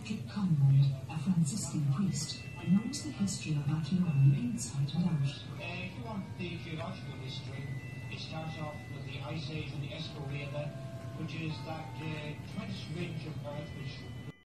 Patrick Conroy, a Franciscan priest, knows the history of Athlone inside and out. If you want the geological history, it starts off with the Ice Age and the Escorial, which is that tremendous ridge of earth which